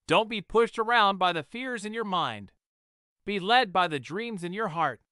Don't be pushed around by the fears in your mind. Be led by the dreams in your heart.